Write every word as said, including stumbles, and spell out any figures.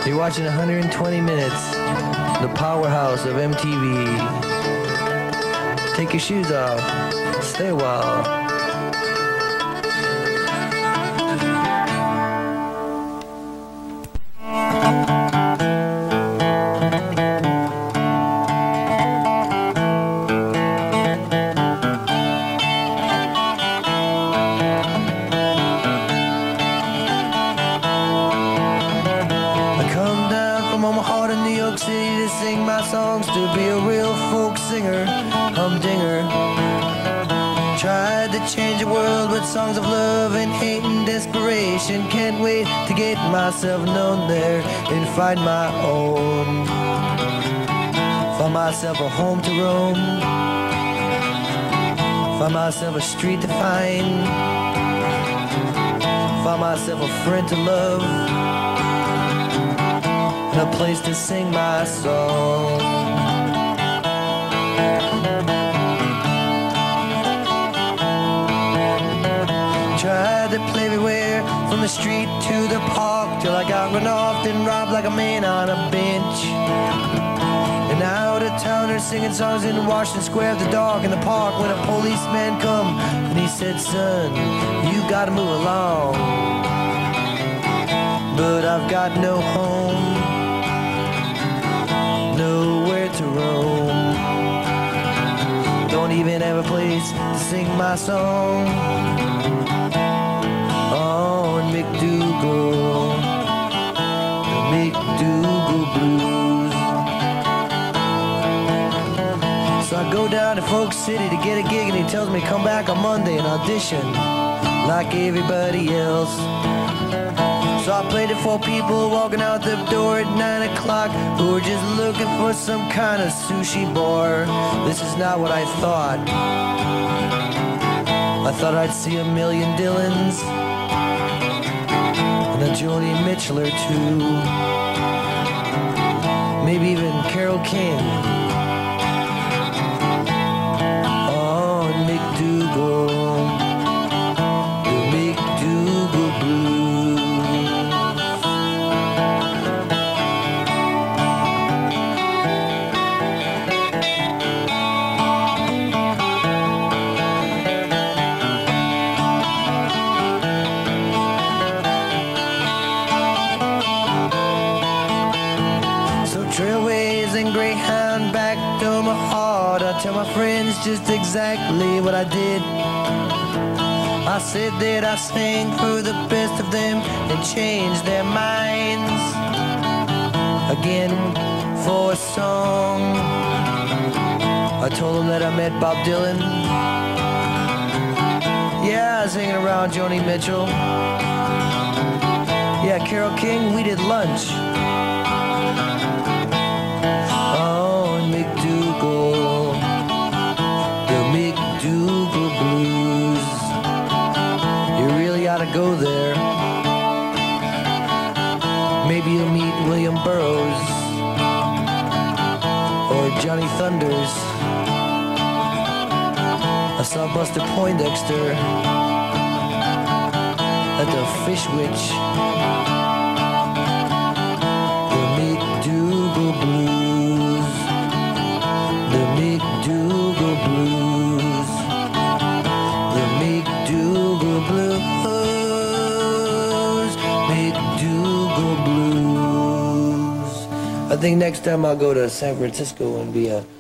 You're watching one hundred twenty minutes, the powerhouse of M T V. Take your shoes off, stay a while. Sing my songs to be a real folk singer, humdinger. Tried to change the world with songs of love and hate and desperation. Can't wait to get myself known there and find my own. Find myself a home to roam. Find myself a street to find. Find myself a friend to love. A place to sing my song. Tried to play everywhere, from the street to the park, till I got run off and robbed like a man on a bench. And out of towners singing songs in Washington Square at the dark in the park, when a policeman come and he said, son, you gotta move along. But I've got no home, nowhere to roam. Don't even have a place to sing my song on McDougal, the McDougal Blues. So I go down to Folk City to get a gig, and he tells me come back on Monday and audition like everybody else. So I played it for people walking out the door at nine o'clock who were just looking for some kind of sushi bar. This is not what I thought. I thought I'd see a million Dylans and a Joni Mitchell or two, maybe even Carole King on McDougal, the McDougal Blues. Trailways and Greyhound back to my heart. I tell my friends just exactly what I did. I said that I sang for the best of them and changed their minds again for a song. I told them that I met Bob Dylan. Yeah, I was hanging around Joni Mitchell. Yeah, Carole King, we did lunch on McDougal, the McDougal Blues. You really ought to go there. Maybe you'll meet William Burroughs or Johnny Thunders. I saw Buster Poindexter at the Fish Witch. The McDougal Blues, the McDougal Blues, the McDougal Blues, McDougal Blues. I think next time I'll go to San Francisco and be a